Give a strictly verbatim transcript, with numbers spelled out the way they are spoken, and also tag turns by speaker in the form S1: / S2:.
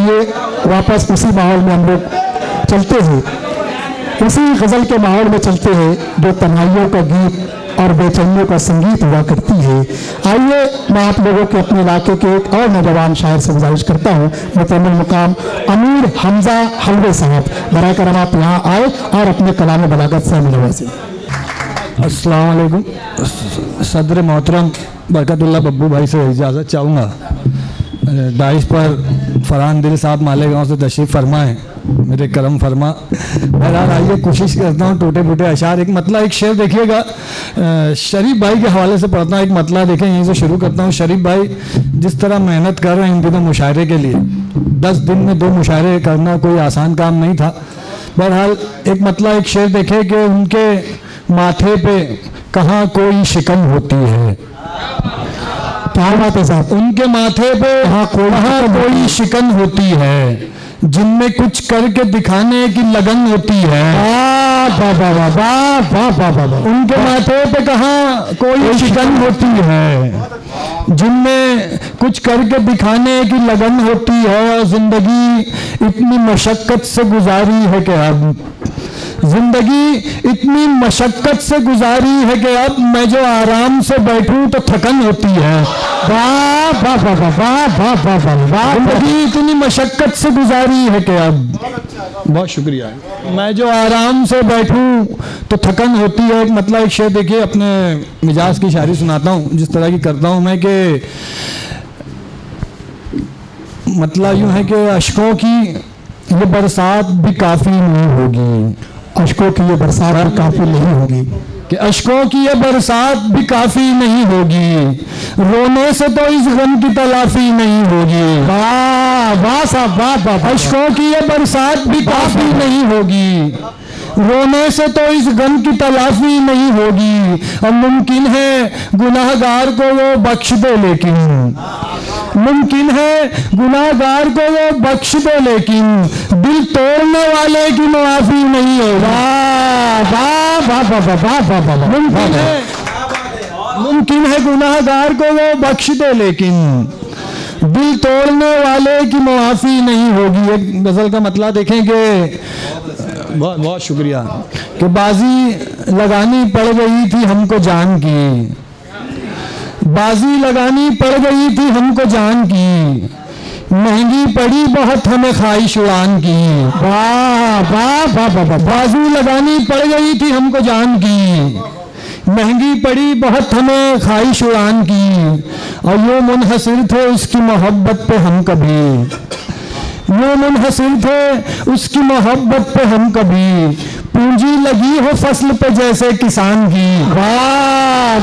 S1: आइए वापस उसी माहौल में हम लोग चलते हैं, उसी गज़ल के माहौल में चलते हैं जो तन्हाइयों का गीत और बेचैनियों का संगीत हुआ करती है। आइए मैं आप लोगों के अपने इलाके के एक और नौजवान शायर से गुजारिश करता हूँ, मुतमिल मुकाम अमीर हमजा हलवे साहब, बराए करम आप यहाँ आए और अपने कलाम बलागत से मिलवासे।
S2: अस्सलाम वालेकुम। सदर मोहतरम बरकतुल्लाह बब्बू भाई से इजाज़त चाहूँगा। दाइश पर फरहान दिल साहब मालेगांव से तशरीफ़ फरमाएँ, मेरे करम फरमा। बहरहाल आइए कोशिश करता हूँ टूटे फूटे अशार, एक मतला एक शेर देखिएगा, शरीफ भाई के हवाले से पढ़ता हूँ। एक मतला देखें, यहीं से शुरू करता हूँ। शरीफ भाई जिस तरह मेहनत कर रहे हैं इन दिनों मुशायरे के लिए, दस दिन में दो मुशायरे करना कोई आसान काम नहीं था। बहरहाल एक मतला एक शेर देखे कि उनके माथे पे कहाँ कोई शिकन होती है। क्या बात है साहब, उनके माथे पे कहाँ कोई, कहाँ कोई शिकन होती है, जिनमें कुछ करके दिखाने की लगन होती है। वाह वाह वाह वाह वाह वाह वाह। उनके माथे पे कहाँ कोई शिकन होती है, जिनमें कुछ करके दिखाने की लगन होती है। और जिंदगी इतनी मशक्कत से गुजारी है कि अब जिंदगी इतनी मशक्कत से गुजारी है कि अब मैं जो आराम से बैठूं तो थकन होती है। वाह वाह वाह वाह वाह वाह वाह। जिंदगी इतनी मशक्कत से गुजारी है कि अब, बहुत शुक्रिया, मैं जो आराम से बैठूं तो थकन होती है। एक मतलब एक शेर देखिए, अपने मिजाज की शायरी सुनाता हूँ जिस तरह की करता हूँ मैं, कि मतलब यूँ है कि अशकों की ये बरसात भी काफ़ी नहीं होगी, अशकों की ये बरसात भी काफ़ी नहीं होगी, कि अशकों की ये बरसात भी काफ़ी नहीं होगी, रोने से तो इस गम की तलाफी नहीं होगी। वाह वाह साहब वाह वाह। अशकों की ये बरसात भी काफ़ी नहीं होगी, रोने से तो इस गम की तलाफी नहीं होगी। और मुमकिन है गुनाहगार को वो बख्श दे, लेकिन मुमकिन है गुनाहगार को वो बख्श दे, लेकिन दिल तोड़ने वाले की माफी नहीं होगा। वाह वाह वाह वाह वाह वाह। मुमकिन है मुमकिन है गुनाहगार को वो बख्श दे, लेकिन दिल तोड़ने वाले की माफी नहीं होगी। एक गजल का मतलब देखेंगे, बहुत बहुत शुक्रिया, कि बाजी लगानी पड़ गई थी हमको जान की, बाजी लगानी पड़ गई थी हमको जान की, महंगी पड़ी बहुत हमें ख्वाहिश उड़ान की। वाह वाह वाह वाह। बाजी लगानी पड़ गई थी हमको जान की, महंगी पड़ी बहुत हमें ख्वाहिश उड़ान की। और यूँ मुनहसिर थे उसकी मोहब्बत पे हम कभी, यूँ मुनहसिर थे उसकी मोहब्बत पे हम कभी, पूंजी लगी हो फसल पे जैसे किसान की। वाह